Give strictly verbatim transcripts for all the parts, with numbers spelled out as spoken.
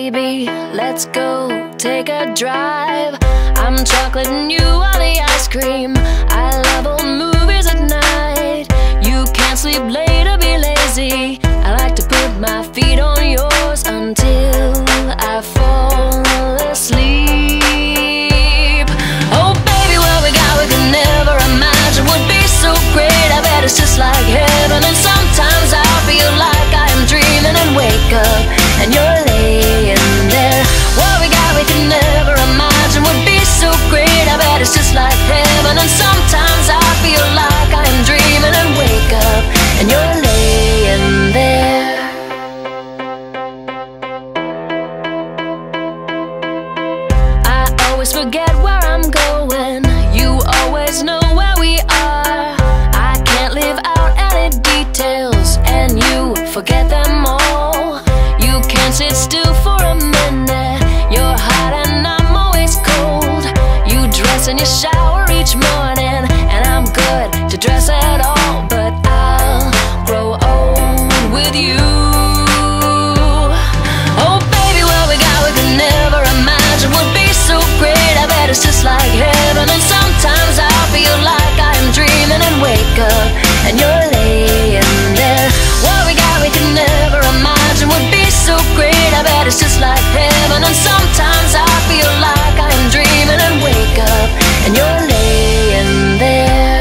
baby, let's go take a drive. I'm chocolate and you are the ice cream. I love old movies at night. You can't sleep late or be lazy. I like to put my feet on yours until I fall asleep. Oh baby, what we got we could never imagine would be so great. I bet it's just like heaven. And sometimes I feel like I am dreaming and wake up and you're laying there. What we got we could never imagine would be so great. I bet it's just like heaven. And sometimes I feel like I am dreaming and wake up and you're laying there. I always forget where I'm going. You always know where we are. I can't leave out any details and you forget them all. You can't sit still for a minute. You're hot and I'm always cold. You dress and you shower each morning, and I'm good to dress at all, but I'll grow old with you. Oh baby, what we got we could never imagine would be so great. I bet it's just like heaven. And sometimes I feel like I am dreaming and wake up and you're laying there. What we got we could never imagine would be so great. I bet it's just like heaven. And sometimes I feel like I am dreaming and wake up and you're laying there.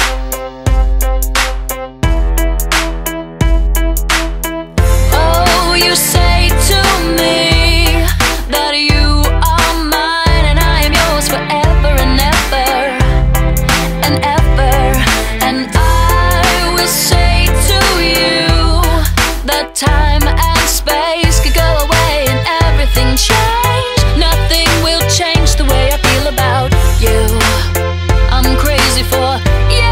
Oh, you say to me that you are mine and I am yours forever and ever and ever. And I will say to you that time and space could go away and everything change. Nothing will change the way I feel about you. I'm crazy for you.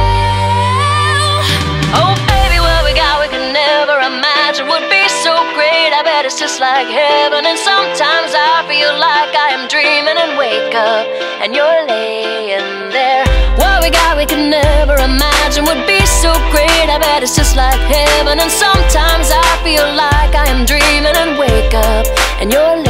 Oh baby, what we got we could never imagine would be so great. I bet it's just like heaven. And sometimes I feel like I am dreaming and wake up and you're laying there. What we got we could never imagine would be so great. I bet it's just like heaven. And sometimes I feel like I am dreaming and wake up and you're